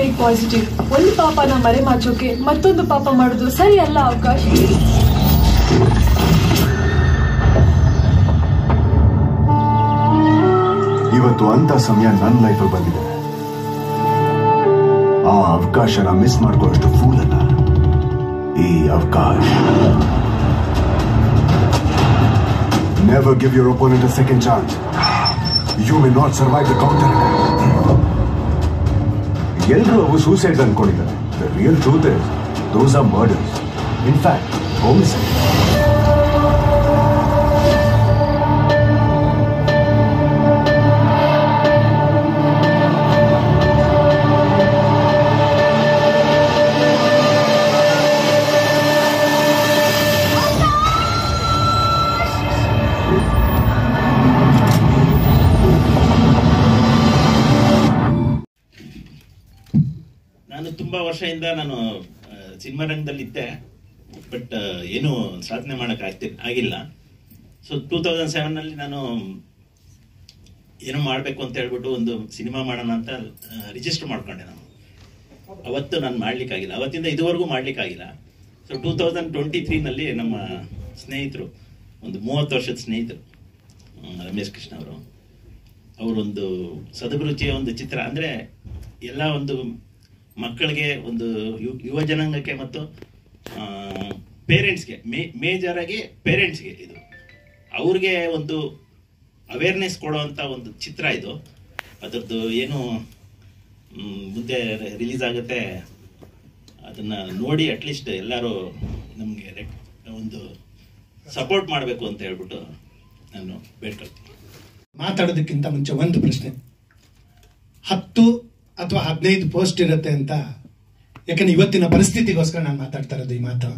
Positive. ಒಂದು ಪಾಪನ ಮರೆಮಾಚೋಕೆ ಮತ್ತೊಂದು ಪಾಪ ಮಾಡೋದು ಸರಿ ಅಲ್ಲ ಅವಕಾಶ್. ಇವತ್ತು ಅಂತ ಸಮಯ ನನ್ನ ಲೈಫಲ್ಲಿ ಬಂದಿದೆ. ಆ ಅವಕಾಶನ ಮಿಸ್ ಮಾಡ್ಕೊಳ್ಳೋಷ್ಟು ಫೂಲ್ ಅಲ್ಲ ಈ ಅವಕಾಶ್. Never give your opponent a second chance. You may not survive the counter. ಎಲ್ಲರೂ ಅವು ಸೂಸೈಡ್ ಅನ್ಕೊಂಡಿದ್ದಾರೆ. The real truth is, those are murders. In fact, homicide. ತುಂಬಾ ವರ್ಷದಿಂದ ನಾನು ಸಿನಿಮಾ ರಂಗದಲ್ಲಿದ್ದೆ, ಬಟ್ ಏನು ಸಾಧನೆ ಮಾಡಕ್ ಆಗಿಲ್ಲ. ಸೊ 2007 ನಾನು ಏನೋ ಮಾಡಬೇಕು ಅಂತ ಹೇಳ್ಬಿಟ್ಟು ಒಂದು ಸಿನಿಮಾ ಮಾಡೋಣ ಅಂತ ರಿಜಿಸ್ಟರ್ ಮಾಡ್ಕೊಂಡೆ. ನಾನು ಅವತ್ತು ನಾನು ಮಾಡ್ಲಿಕ್ಕಾಗಿಲ್ಲ, ಅವತ್ತಿಂದ ಇದುವರೆಗೂ ಮಾಡ್ಲಿಕ್ಕಾಗಿಲ್ಲ. ಸೊ 2023 ನಮ್ಮ ಸ್ನೇಹಿತರು, ಒಂದು 30 ವರ್ಷದ ಸ್ನೇಹಿತರು, ರಮೇಶ್ ಕೃಷ್ಣ ಅವರೊಂದು ಸದಭಿರುಚಿಯ ಒಂದು ಚಿತ್ರ, ಅಂದರೆ ಎಲ್ಲ ಒಂದು ಮಕ್ಕಳಿಗೆ, ಒಂದು ಯುವ ಜನಾಂಗಕ್ಕೆ ಮತ್ತು ಪೇರೆಂಟ್ಸ್ಗೆ, ಮೇಜರ್ ಆಗಿ ಪೇರೆಂಟ್ಸ್ಗೆ, ಇದು ಅವ್ರಿಗೆ ಒಂದು ಅವೇರ್ನೆಸ್ ಕೊಡೋವಂಥ ಒಂದು ಚಿತ್ರ ಇದು. ಅದರದ್ದು ಏನು ಮುಂದೆ ರಿಲೀಸ್ ಆಗುತ್ತೆ ಅದನ್ನು ನೋಡಿ ಅಟ್ಲೀಸ್ಟ್ ಎಲ್ಲರೂ ನಮಗೆ ಒಂದು ಸಪೋರ್ಟ್ ಮಾಡಬೇಕು ಅಂತ ಹೇಳ್ಬಿಟ್ಟು ನಾನು ಬೇಡ್ಕೊಳ್ತೀನಿ. ಮಾತಾಡೋದಕ್ಕಿಂತ ಮುಂಚೆ ಒಂದು ಪ್ರಶ್ನೆ. 10 ಅಥವಾ 15 ಪೋಸ್ಟ್ ಇರುತ್ತೆ ಅಂತ, ಯಾಕಂದ್ರೆ ಇವತ್ತಿನ ಪರಿಸ್ಥಿತಿಗೋಸ್ಕರ ನಾನು ಮಾತಾಡ್ತಾ ಇರೋದು ಈ ಮಾತು.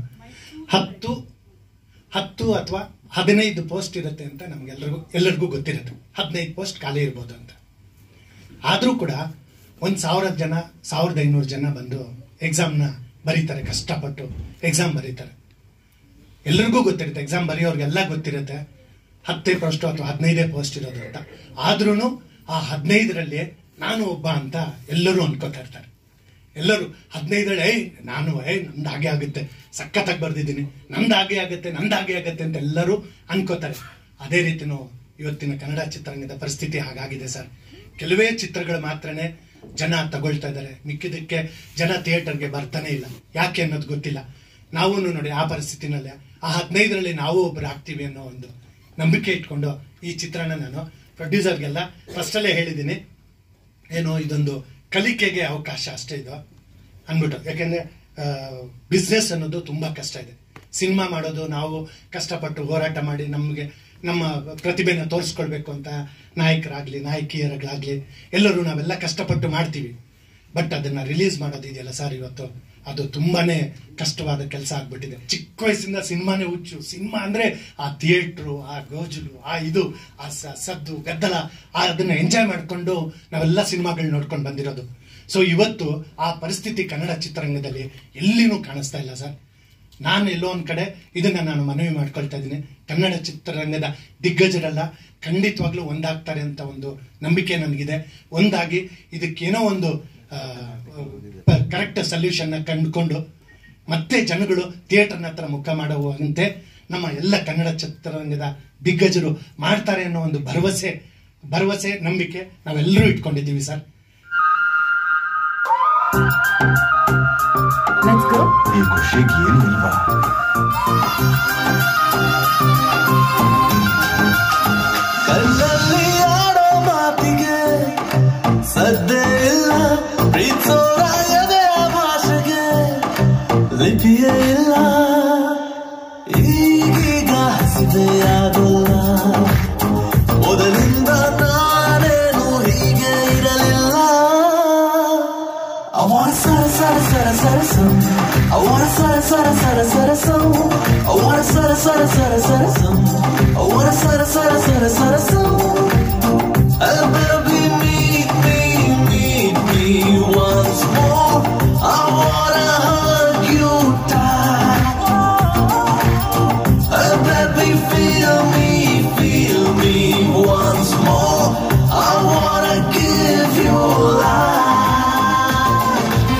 10 ಅಥವಾ 15 ಪೋಸ್ಟ್ ಇರುತ್ತೆ ಅಂತ ಎಲ್ಲರಿಗೂ ಗೊತ್ತಿರುತ್ತೆ. 15 ಪೋಸ್ಟ್ ಖಾಲಿ ಇರ್ಬೋದು ಅಂತ. ಆದರೂ ಕೂಡ 1,000 ಜನ, 1,500 ಜನ ಬಂದು ಎಕ್ಸಾಮ್ನ ಬರೀತಾರೆ, ಕಷ್ಟಪಟ್ಟು ಎಕ್ಸಾಮ್ ಬರೀತಾರೆ. ಎಲ್ಲರಿಗೂ ಗೊತ್ತಿರುತ್ತೆ, ಎಕ್ಸಾಮ್ ಬರೆಯೋರ್ಗೆಲ್ಲ ಗೊತ್ತಿರುತ್ತೆ 10 ಪೋಸ್ಟ್ ಅಥವಾ 15 ಪೋಸ್ಟ್ ಇರೋದು ಅಂತ. ಆದ್ರೂ ಆ 15ರಲ್ಲಿ ನಾನು ಒಬ್ಬ ಅಂತ ಎಲ್ಲರೂ ಅನ್ಕೋತಾ ಇರ್ತಾರೆ. ಎಲ್ಲರೂ 15ರಲ್ಲಿ ನಮ್ದು ಹಾಗೆ ಆಗುತ್ತೆ, ಸಖತ್ತಾಗಿ ಬರ್ದಿದ್ದೀನಿ, ನಮ್ದು ಹಾಗೆ ಆಗುತ್ತೆ ಅಂತ ಎಲ್ಲರೂ ಅನ್ಕೋತಾರೆ. ಅದೇ ರೀತಿನೂ ಇವತ್ತಿನ ಕನ್ನಡ ಚಿತ್ರರಂಗದ ಪರಿಸ್ಥಿತಿ ಹಾಗಾಗಿದೆ ಸರ್. ಕೆಲವೇ ಚಿತ್ರಗಳು ಮಾತ್ರನೇ ಜನ ತಗೊಳ್ತಾ ಇದ್ದಾರೆ, ಮಿಕ್ಕಿದಕ್ಕೆ ಜನ ಥಿಯೇಟರ್ಗೆ ಬರ್ತಾನೆ ಇಲ್ಲ. ಯಾಕೆ ಅನ್ನೋದು ಗೊತ್ತಿಲ್ಲ. ನಾವು ನೋಡಿ ಆ ಪರಿಸ್ಥಿತಿನಲ್ಲೇ ಆ 15ರಲ್ಲಿ ನಾವು ಒಬ್ಬರು ಆಗ್ತೀವಿ ಅನ್ನೋ ಒಂದು ನಂಬಿಕೆ ಇಟ್ಕೊಂಡು ಈ ಚಿತ್ರನ ನಾನು ಪ್ರೊಡ್ಯೂಸರ್ಗೆಲ್ಲ ಫಸ್ಟಲ್ಲೇ ಹೇಳಿದ್ದೀನಿ, ಏನೋ ಇದೊಂದು ಕಲಿಕೆಗೆ ಅವಕಾಶ ಅಷ್ಟೇ ಇದು ಅಂದ್ಬಿಟ್ಟು. ಯಾಕೆಂದ್ರೆ ಬಿಸ್ನೆಸ್ ಅನ್ನೋದು ತುಂಬಾ ಕಷ್ಟ ಇದೆ. ಸಿನಿಮಾ ಮಾಡೋದು, ನಾವು ಕಷ್ಟಪಟ್ಟು ಹೋರಾಟ ಮಾಡಿ ನಮಗೆ ನಮ್ಮ ಪ್ರತಿಭೆನ ತೋರಿಸ್ಕೊಳ್ಬೇಕು ಅಂತ ನಾಯಕರಾಗ್ಲಿ ನಾಯಕಿಯರಾಗ್ಲಿ ಎಲ್ಲರೂ ನಾವೆಲ್ಲ ಕಷ್ಟಪಟ್ಟು ಮಾಡ್ತೀವಿ. ಬಟ್ ಅದನ್ನ ರಿಲೀಸ್ ಮಾಡೋದಿದೆಯಲ್ಲ ಸರ್, ಇವತ್ತು ಅದು ತುಂಬಾನೇ ಕಷ್ಟವಾದ ಕೆಲಸ ಆಗ್ಬಿಟ್ಟಿದೆ. ಚಿಕ್ಕ ವಯಸ್ಸಿಂದ ಸಿನಿಮಾನೇ ಹುಚ್ಚು. ಸಿನಿಮಾ ಅಂದ್ರೆ ಆ ಥಿಯೇಟ್ರು, ಆ ಗೋಜಲು, ಆ ಸದ್ದು ಗದ್ದಲ, ಅದನ್ನ ಎಂಜಾಯ್ ಮಾಡ್ಕೊಂಡು ನಾವೆಲ್ಲ ಸಿನಿಮಾಗಳು ನೋಡ್ಕೊಂಡು ಬಂದಿರೋದು. ಸೊ ಇವತ್ತು ಆ ಪರಿಸ್ಥಿತಿ ಕನ್ನಡ ಚಿತ್ರರಂಗದಲ್ಲಿ ಎಲ್ಲಿನೂ ಕಾಣಿಸ್ತಾ ಇಲ್ಲ ಸರ್. ನಾನು ಎಲ್ಲೋ ಒಂದ್ ಕಡೆ ಇದನ್ನ ನಾನು ಮನವಿ ಮಾಡ್ಕೊಳ್ತಾ ಇದ್ದೀನಿ. ಕನ್ನಡ ಚಿತ್ರರಂಗದ ದಿಗ್ಗಜರೆಲ್ಲ ಖಂಡಿತವಾಗ್ಲೂ ಒಂದಾಗ್ತಾರೆ ಅಂತ ಒಂದು ನಂಬಿಕೆ ನನಗಿದೆ. ಒಂದಾಗಿ ಇದಕ್ಕೇನೋ ಒಂದು ಕರೆಕ್ಟ್ ಸೊಲ್ಯೂಷನ್ ಕಂಡುಕೊಂಡು ಮತ್ತೆ ಜನಗಳು ಥಿಯೇಟರ್ನ ಹತ್ರ ಮುಖ ಮಾಡುವಂತೆ ನಮ್ಮ ಎಲ್ಲ ಕನ್ನಡ ಚಿತ್ರರಂಗದ ದಿಗ್ಗಜರು ಮಾಡ್ತಾರೆ ಅನ್ನೋ ಒಂದು ಭರವಸೆ ನಂಬಿಕೆ ನಾವೆಲ್ಲರೂ ಇಟ್ಕೊಂಡಿದ್ದೀವಿ ಸರ್. ಈ ಖುಷಿಗೆ ಏನು ಇಲ್ವಾ? ಕಣ್ಣಲ್ಲಿ ಆಡೋ ಮಾತಿಗೆ ಸದ್ದೇ ಇಲ್ಲ, ಪ್ರೀತಿಸೋರಾಗದೆ ಆ ಭಾಷೆಗೆ ಲಿಪಿಯೇ ಇಲ್ಲ. ಈಗೀಗ ಹಸಿದೆಯಾಗಲ್ಲ, ಮೊದಲಿಂದ ನಾನೇನು ಹೀಗೆ ಇರಲಿಲ್ಲ. I wanna sara sara sara sara sum, I wanna sara sara sara sara sum, I wanna sara sara sara sara sum, I wanna sara sara sara sara sum. Oh baby, meet me once more. I wanna hug you tight. Oh baby, feel me once more. I wanna give you life.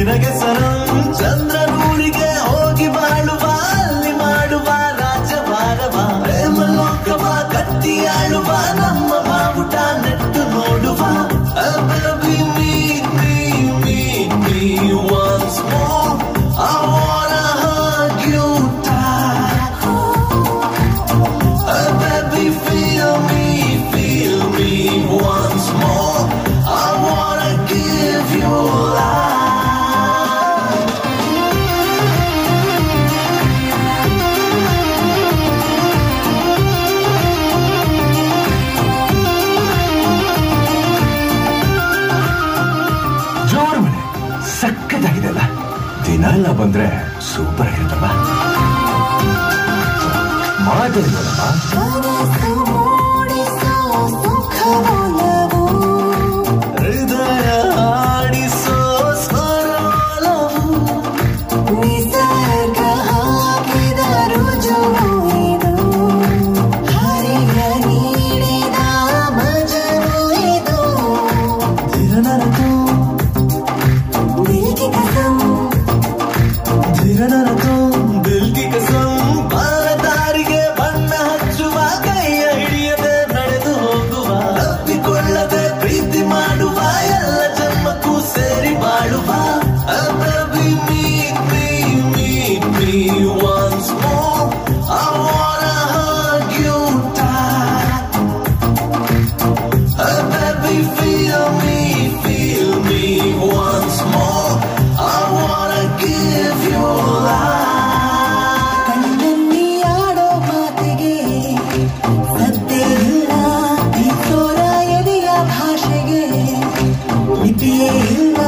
ನಿನಗೆ ಸರಂ ಚಂದ್ರನೂರಿಗೆ ಹೋಗಿ ಬಾಳುವ ಅಲ್ಲಿ ಮಾಡುವ ರಾಜಭಾರವ ಪ್ರೇಮ ಲೋಕವ ಕಟ್ಟಿಯಾಳುವ ನಮ್ಮ ಬಾವುಟ ನೆಟ್ಟು ನೋಡುವ Baby meet me once more I wanna hug you tight Baby feel me once more I wanna give you life ಜೋರು ಮನೆ ಸಕ್ಕತ್ತಾಗಿದೆ ಅಲ್ಲ ದಿನ ಎಲ್ಲ ಬಂದ್ರೆ ಸೂಪರ್ ಆಗಿರುತ್ತಲ್ಲ ಮಾತಾಡಿದ್ವಲ್ಲಮ್ಮ ಹೃದಯ ಆಡಿಸೋ ಸ್ವರಲವು ನಿಸರ್ಗ ಹಾಕಿದ ರುಜುವು ಇದು ಹರಿಯ ನೀಡಿದ ಮಜವು ಇದು ಧಿರನರತು ದಿಲ್ ಕಿ ಕಸಂ ಧಿರನರತು ದಿಲ್ ಕಿ ಕಸಂ ಬಾಲದಾರಿಗೆ ಬಣ್ಣ ಹಚ್ಚುವ ಕೈಯ ಹಿಡಿಯದೆ ನಡೆದು ಹೋಗುವ ತಪ್ಪಿಕೊಳ್ಳದೆ ಪ್ರೀತಿ ಮಾಡುವ ಎಲ್ಲ ಜನ್ಮಕ್ಕೂ ಸೇರಿ ಬಾಳುವ Baby meet me once more I wanna hug you tight Baby feel me once more I wanna give you life ಕಣ್ಣಲ್ಲಿ ಆಡೋ ಮಾತಿಗೆ ಸದ್ದೇ ಇಲ್ಲ ಈ ತೋರ ಎದೆಯ ಭಾಷೆಗೆ ಮಿತಿಯೇ ಇಲ್ಲ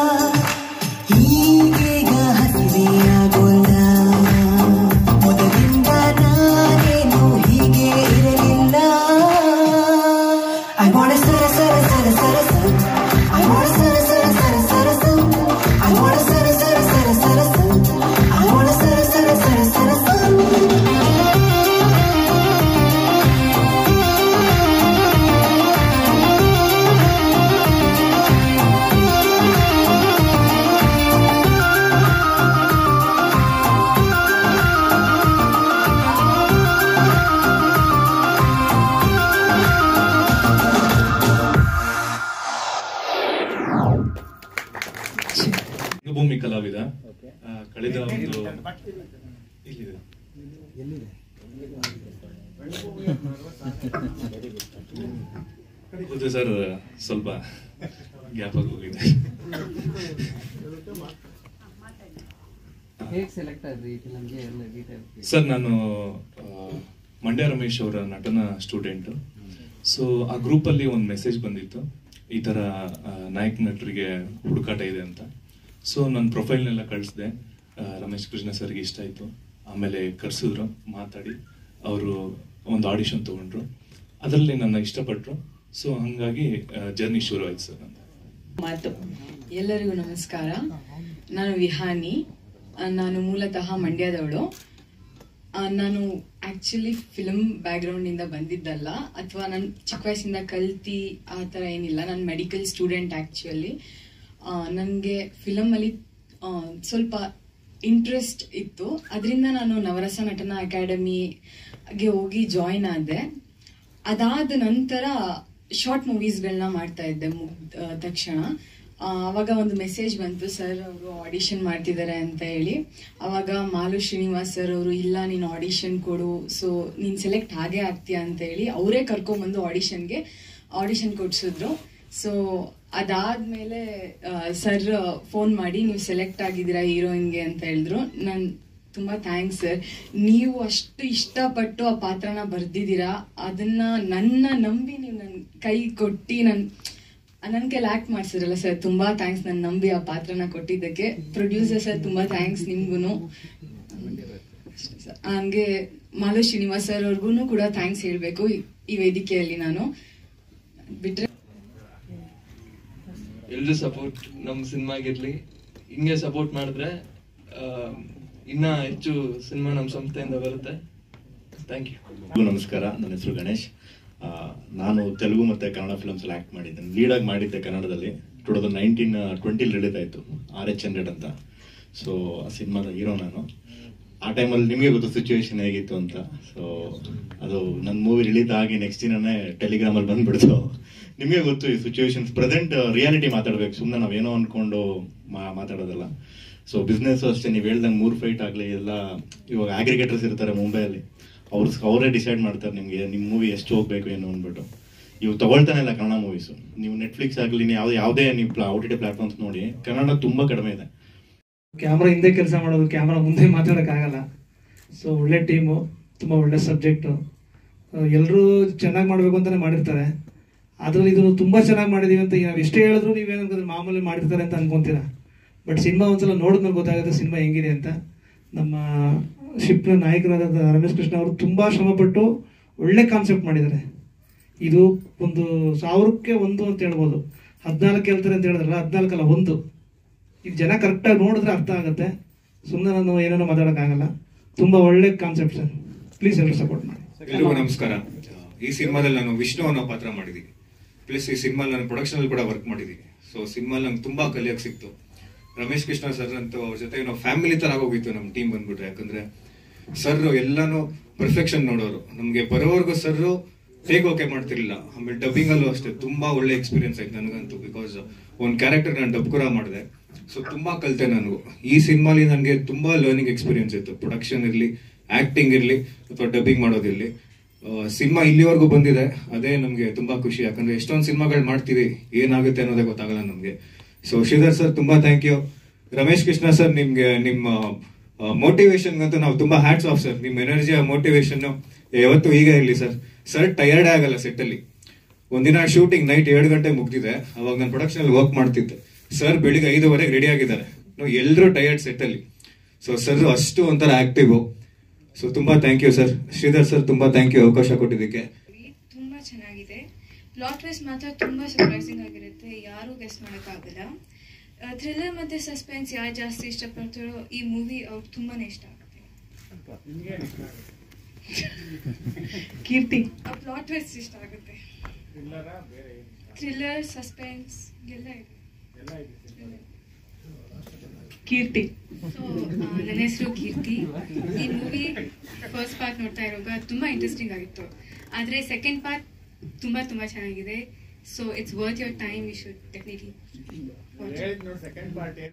ಈಗೀಗ ಹಸಿವೆಯಾಗೋಲ್ಲ ಮೊದಲಿಂದ ನಾನೇನು ಹೀಗೆ ಇರಲಿಲ್ಲ I wanna sara sara sara sara sara I wanna sara sara sara sara sara I wanna sara sara sara sara sara I wanna sara sara sara sara sara ಭೂಮಿ ಕಲಾವಿದ ಕಳೆದ ಒಂದು ಇಲ್ಲಿದೆ ಹೌದು ಸರ್ ಸ್ವಲ್ಪ ಗ್ಯಾಪ್ ಆಗಿ ಹೋಗಿದೆ ಸರ್ ನಾನು ಮಂಡ್ಯ ರಮೇಶ್ ಅವರ ನಟನ ಸ್ಟೂಡೆಂಟ್ ಸೊ ಆ ಗ್ರೂಪ್ ಅಲ್ಲಿ ಒಂದು ಮೆಸೇಜ್ ಬಂದಿತ್ತು ಈ ತರ ನಾಯಕ ನಟರಿಗೆ ಹುಡುಕಾಟ ಇದೆ ಅಂತ ಸೊ ನನ್ನ ಪ್ರೊಫೈಲ್ನೆಲ್ಲ ಕಳಿಸಿದೆ ರಮೇಶ್ ಕೃಷ್ಣ ಸರ್ಗೆ ಇಷ್ಟ ಆಯ್ತು ಆಮೇಲೆ ಕರ್ಸಿದ್ರು ಮಾತಾಡಿ ಅವರು ಒಂದು ಆಡಿಷನ್ ತಗೊಂಡ್ರು ಅದರಲ್ಲಿ ನನ್ನ ಇಷ್ಟಪಟ್ಟರು ಸೊ ಹಂಗಾಗಿ ಜರ್ನಿ ಶುರು ಆಯ್ತು ಸರ್ ಅಂತ ಮಾತು. ಎಲ್ಲರಿಗೂ ನಮಸ್ಕಾರ. ನಾನು ವಿಹಾನಿ. ನಾನು ಮೂಲತಃ ಮಂಡ್ಯದವಳು. ನಾನು ಆಕ್ಚುಲಿ ಫಿಲ್ಮ್ ಬ್ಯಾಕ್ಗ್ರೌಂಡ್ ಇಂದ ಬಂದಿದ್ದಲ್ಲ ಅಥವಾ ನಾನು ಚಿಕ್ಕ ವಯಸ್ಸಿಂದ ಕಲ್ತಿ ಆ ಥರ ಏನಿಲ್ಲ. ನಾನು ಮೆಡಿಕಲ್ ಸ್ಟೂಡೆಂಟ್ ಆಕ್ಚುಲಿ. ನನಗೆ ಫಿಲಮ್ ಅಲ್ಲಿ ಸ್ವಲ್ಪ ಇಂಟ್ರೆಸ್ಟ್ ಇತ್ತು. ಅದರಿಂದ ನಾನು ನವರಸ ನಟನ ಅಕಾಡೆಮಿಗೆ ಹೋಗಿ ಜಾಯಿನ್ ಆದೆ. ಅದಾದ ನಂತರ ಶಾರ್ಟ್ ಮೂವೀಸ್ಗಳನ್ನ ಮಾಡ್ತಾ ಇದ್ದೆ. ತಕ್ಷಣ ಅವಾಗ ಒಂದು ಮೆಸೇಜ್ ಬಂತು, ಸರ್ ಅವರು ಆಡಿಷನ್ ಮಾಡ್ತಿದ್ದಾರೆ ಅಂತ ಹೇಳಿ. ಅವಾಗ ಮಾಲು ಶ್ರೀನಿವಾಸ್ ಸರ್ ಅವರು, ಇಲ್ಲ ನೀನು ಆಡಿಷನ್ ಕೊಡು, ಸೊ ನೀನು ಸೆಲೆಕ್ಟ್ ಆಗೇ ಆಗ್ತೀಯ ಅಂತ ಹೇಳಿ ಅವರೇ ಕರ್ಕೊಂಡ್ಬಂದು ಆಡಿಷನ್ ಕೊಡ್ಸಿದ್ರು. ಸೊ ಅದಾದ್ಮೇಲೆ ಸರ್ ಫೋನ್ ಮಾಡಿ ನೀವು ಸೆಲೆಕ್ಟ್ ಆಗಿದ್ದೀರಾ ಹೀರೋಯಿನ್ಗೆ ಅಂತ ಹೇಳಿದ್ರು. ನಾನು ತುಂಬಾ ಥ್ಯಾಂಕ್ಸ್ ಸರ್. ನೀವು ಅಷ್ಟು ಇಷ್ಟಪಟ್ಟು ಆ ಪಾತ್ರನ ಬರ್ದಿದ್ದೀರಾ, ಅದನ್ನ ನನ್ನ ನಂಬಿ ನೀವು ನನ್ನ ಕೈ ಕೊಟ್ಟು ನನ್ನ ಕೈಲಿ ಆಕ್ಟ್ ಮಾಡ್ಸಿದ್ರಲ್ಲ ಸರ್, ತುಂಬಾ ಥ್ಯಾಂಕ್ಸ್. ನನ್ನ ನಂಬಿ ಆ ಪಾತ್ರನ ಕೊಟ್ಟಿದ್ದಕ್ಕೆ. ಪ್ರೊಡ್ಯೂಸರ್ ಸರ್ ತುಂಬಾ ಥ್ಯಾಂಕ್ಸ್ ನಿಮ್ಗೂನು. ಹಂಗೆ ಮಾಲು ಶ್ರೀನಿವಾಸ್ ಸರ್ ಅವ್ರಿಗೂ ಕೂಡ ಥ್ಯಾಂಕ್ಸ್ ಹೇಳ್ಬೇಕು ಈ ವೇದಿಕೆಯಲ್ಲಿ. ನಾನು ಬಿಟ್ರೆ ಎಲ್ರೂ ಸಪೋರ್ಟ್ ನಮ್ಮ ಸಿನಿಮಾಗಿರ್ಲಿ. ಹಿಂಗೆ ಸಪೋರ್ಟ್ ಮಾಡಿದ್ರೆ ಇನ್ನ ಹೆಚ್ಚು ಸಿನಿಮಾ ನಮ್ಮ ಸಂಸ್ಥೆಯಿಂದ ಬರುತ್ತೆ. Thank you. ನಮಸ್ಕಾರ, ನನ್ನ ಹೆಸರು ಗಣೇಶ್. ನಾನು ತೆಲುಗು ಮತ್ತೆ ಕನ್ನಡ ಫಿಲ್ಮ್ಸ್ ಆಕ್ಟ್ ಮಾಡಿದ್ದೇನೆ. ಲೀಡ್ ಆಗಿ ಮಾಡಿದ್ದೆ ಕನ್ನಡದಲ್ಲಿ. 2019-20 ರಿಲೀಸ್ ಆಯಿತು RH100 ಅಂತ. ಸೊ ಆ ಸಿನಿಮಾದ ಹೀರೋ ನಾನು. ಆ ಟೈಮಲ್ಲಿ ನಿಮಗೆ ಗೊತ್ತು ಸಿಚುವೇಶನ್ ಹೇಗಿತ್ತು ಅಂತ. ಸೊ ಅದು ನನ್ನ ಮೂವಿ ರಿಲೀಸ್ ಆಗಿ ನೆಕ್ಸ್ಟ್ ದಿನನೇ ಟೆಲಿಗ್ರಾಮಲ್ಲಿ ಬಂದ್ಬಿಡ್ತು. ನಿಮಗೆ ಗೊತ್ತು ಈ ಸಿಚುವೇಶನ್ಸ್ ಪ್ರೆಸೆಂಟ್ ರಿಯಾಲಿಟಿ ಮಾತಾಡ್ಬೇಕು, ಸುಮ್ಮನೆ ನಾವೇನೋ ಅಂದ್ಕೊಂಡು ಮಾತಾಡೋದಲ್ಲ. ಸೊ ಬಿಸ್ನೆಸ್ ಅಷ್ಟೇ, ನೀವು ಹೇಳ್ದಂಗೆ 3 ಫೈಟ್ ಆಗಲಿ ಎಲ್ಲ ಇವಾಗ ಅಗ್ರಿಗೇಟರ್ಸ್ ಇರ್ತಾರೆ ಮುಂಬೈಯಲ್ಲಿ, ಅವರೇ ಡಿಸೈಡ್ ಮಾಡ್ತಾರೆ ನಿಮಗೆ ನಿಮ್ಮ ಮೂವಿ ಎಷ್ಟು ಹೋಗ್ಬೇಕು ಏನು ಅಂದ್ಬಿಟ್ಟು. ಇವು ತಗೊಳ್ತಾನೆ ಇಲ್ಲ ಕನ್ನಡ ಮೂವೀಸು. ನೀವು ನೆಟ್ಫ್ಲಿಕ್ಸ್ ಆಗಲಿ ಯಾವುದೇ ನೀವು OTT ಪ್ಲಾಟ್ಫಾರ್ಮ್ಸ್ ನೋಡಿ, ಕನ್ನಡ ತುಂಬ ಕಡಿಮೆ ಇದೆ. ಕ್ಯಾಮ್ರಾ ಹಿಂದೆ ಕೆಲಸ ಮಾಡೋದು, ಕ್ಯಾಮ್ರಾ ಮುಂದೆ ಮಾತಾಡೋಕ್ಕಾಗಲ್ಲ. ಸೊ ಒಳ್ಳೆ ಟೀಮು, ತುಂಬ ಒಳ್ಳೆ ಸಬ್ಜೆಕ್ಟು, ಎಲ್ಲರೂ ಚೆನ್ನಾಗಿ ಮಾಡಬೇಕು ಅಂತಲೇ ಮಾಡಿರ್ತಾರೆ. ಅದರಲ್ಲಿ ಇದು ತುಂಬ ಚೆನ್ನಾಗಿ ಮಾಡಿದ್ದೀವಿ ಅಂತ ನಾವು ಎಷ್ಟೇ ಹೇಳಿದ್ರು ನೀವೇನಂದ್ರೆ ಮಾಮೂಲಿ ಮಾಡಿರ್ತಾರೆ ಅಂತ ಅನ್ಕೊಂತೀರ. ಬಟ್ ಸಿನಿಮಾ ಒಂದ್ಸಲ ನೋಡಿದ್ಮೇಲೆ ಗೊತ್ತಾಗುತ್ತೆ ಸಿನಿಮಾ ಹೆಂಗಿದೆ ಅಂತ. ನಮ್ಮ ಶಿಪ್ನ ನಾಯಕರಾದ ರಮೇಶ್ ಕೃಷ್ಣ ಅವರು ತುಂಬ ಶ್ರಮಪಟ್ಟು ಒಳ್ಳೆ ಕಾನ್ಸೆಪ್ಟ್ ಮಾಡಿದ್ದಾರೆ. ಇದು ಒಂದು 1000ಕ್ಕೆ 1 ಅಂತ ಹೇಳ್ಬೋದು. 14 ಹೇಳ್ತಾರೆ ಅಂತ ಹೇಳಿದ್ರಲ್ಲ, 14 ಅಲ್ಲ 1. ಇದು ಜನ ಕರೆಕ್ಟಾಗಿ ನೋಡಿದ್ರೆ ಅರ್ಥ ಆಗುತ್ತೆ. ಸುಮ್ಮನೆ ನಾನು ಏನೇನೋ ಮಾತಾಡೋಕ್ಕಾಗಲ್ಲ. ತುಂಬ ಒಳ್ಳೆ ಕಾನ್ಸೆಪ್ಟ್ ಸರ್, ಪ್ಲೀಸ್ ಎಲ್ಲರೂ ಸಪೋರ್ಟ್ ಮಾಡಿ. ಎಲ್ರಿಗೂ ನಮಸ್ಕಾರ. ಈ ಸಿನಿಮಾದಲ್ಲಿ ನಾನು ವಿಷ್ಣು ಅನ್ನೋ ಪಾತ್ರ ಮಾಡಿದ್ದೀನಿ. ಪ್ಲಸ್ ಈ ಸಿನಿಮಾ ನಾನು ಪ್ರೊಡಕ್ಷನಲ್ಲಿ ಕೂಡ ವರ್ಕ್ ಮಾಡಿದ್ದೀನಿ. ಸೊ ಸಿನಿಮಾಲ್ಲಿ ನಂಗೆ ತುಂಬ ಕಲಿಯೋಕ್ಕೆ ಸಿಕ್ತು. ರಮೇಶ್ ಕೃಷ್ಣ ಸರ್ ಅಂತೂ ಅವ್ರ ಜೊತೆ ನಾವು ಫ್ಯಾಮಿಲಿ ಥರ ಆಗೋಗಿತ್ತು ನಮ್ಮ ಟೀಮ್ ಬಂದ್ಬಿಟ್ರೆ. ಯಾಕಂದರೆ ಸರ್ ಎಲ್ಲನೂ ಪರ್ಫೆಕ್ಷನ್ ನೋಡೋರು. ನಮಗೆ ಬರೋವರೆಗೂ ಸರ್ರು ಹೇಗೆ ಓಕೆ ಮಾಡ್ತಿರ್ಲಿಲ್ಲ. ಆಮೇಲೆ ಡಬ್ಬಿಂಗಲ್ಲೂ ಅಷ್ಟೇ ತುಂಬ ಒಳ್ಳೆ ಎಕ್ಸ್ಪೀರಿಯನ್ಸ್ ಆಯ್ತು ನನಗಂತೂ. ಬಿಕಾಸ್ ಒಂದು ಕ್ಯಾರೆಕ್ಟರ್ ನಾನು ಡಬ್ ಕೂಡ ಮಾಡಿದೆ. ಸೊ ತುಂಬ ಕಲಿತೆ ನನಗೂ. ಈ ಸಿನಿಮಾಲಿ ನನಗೆ ತುಂಬ ಲರ್ನಿಂಗ್ ಎಕ್ಸ್ಪೀರಿಯನ್ಸ್ ಇತ್ತು. ಪ್ರೊಡಕ್ಷನ್ ಇರಲಿ, ಆ್ಯಕ್ಟಿಂಗ್ ಇರಲಿ, ಅಥವಾ ಡಬ್ಬಿಂಗ್ ಮಾಡೋದಿರಲಿ. ಸಿನಿಮಾ ಇಲ್ಲಿವರೆಗೂ ಬಂದಿದೆ, ಅದೇ ನಮಗೆ ತುಂಬ ಖುಷಿ. ಯಾಕಂದರೆ ಎಷ್ಟೊಂದು ಸಿನಿಮಾಗಳು ಮಾಡ್ತೀವಿ, ಏನಾಗುತ್ತೆ ಅನ್ನೋದೇ ಗೊತ್ತಾಗಲ್ಲ ನಮಗೆ. ಸೊ ಶ್ರೀಧರ್ ಸರ್ ತುಂಬ thank you. Ramesh Krishna sir, ನಿಮಗೆ ನಿಮ್ಮ ಮೋಟಿವೇಶನ್ಗಂತೂ ನಾವು ತುಂಬ ಹ್ಯಾಟ್ಸ್ ಆಫ್ ಸರ್. ನಿಮ್ಮ ಎನರ್ಜಿ, ಮೋಟಿವೇಶನ್ ಯಾವತ್ತೂ ಹೀಗೆ ಇರಲಿ ಸರ್. ಸರ್ ಟಯರ್ಡೇ ಆಗಲ್ಲ ಸೆಟ್ಟಲ್ಲಿ. ಒಂದಿನ ಶೂಟಿಂಗ್ ನೈಟ್ 7 ಗಂಟೆಗೆ ಮುಗ್ದಿದೆ, ಅವಾಗ ನಾನು ಪ್ರೊಡಕ್ಷನಲ್ಲಿ ವರ್ಕ್ ಮಾಡ್ತಿದ್ದೆ. ಸರ್ ಬೆಳಿಗ್ಗೆ 5:15 ರೆಡಿ ಆಗಿದ್ದಾರೆ. ನಾವು ಎಲ್ಲರೂ ಟಯರ್ಡ್ ಸೆಟ್ಟಲ್ಲಿ. ಸೊ ಸರ್ ಅಷ್ಟು ಒಂಥರ ಆಕ್ಟಿವ್. ಸೊ ತುಂಬ thank you sir. Sridhar sir ತುಂಬ ಥ್ಯಾಂಕ್ ಯು ಅವಕಾಶ ಕೊಟ್ಟಿದ್ದಕ್ಕೆ. ತುಂಬ ಚೆನ್ನಾಗಿದೆ. ಪ್ಲಾಟ್ ಟ್ವಿಸ್ಟ್ ಮಾತ್ರ ತುಂಬ ಸರ್ಪ್ರೈಸಿಂಗ್ ಆಗಿರುತ್ತೆ, ಯಾರೂ ಗೆಸ್ ಮಾಡೋಕ್ಕಾಗಲ್ಲ. ಥ್ರಿಲ್ಲರ್ ಮತ್ತು ಸಸ್ಪೆನ್ಸ್ ಯಾರು ಜಾಸ್ತಿ ಇಷ್ಟಪಡ್ತಾರೋ ಈ ಮೂವಿ ಅವ್ರಿಗೆ ತುಂಬಾ ಇಷ್ಟ ಆಗುತ್ತೆ. ಕೀರ್ತಿ ಪ್ಲಾಟ್ ಟ್ವಿಸ್ಟ್ ಇಷ್ಟ ಆಗುತ್ತೆ. ಥ್ರಿಲ್ಲರ್, ಸಸ್ಪೆನ್ಸ್ ಎಲ್ಲ ಇದೆ. ಕೀರ್ತಿ. ಸೊ ನನ್ನ ಹೆಸರು ಕೀರ್ತಿ. ಈ ಮೂವಿ ಫಸ್ಟ್ ಪಾರ್ಟ್ ನೋಡ್ತಾ ಇರುವಾಗ ತುಂಬ ಇಂಟ್ರೆಸ್ಟಿಂಗ್ ಆಗಿತ್ತು, ಆದರೆ ಸೆಕೆಂಡ್ ಪಾರ್ಟ್ ತುಂಬ ಚೆನ್ನಾಗಿದೆ. So it's worth your time. You should definitely watch.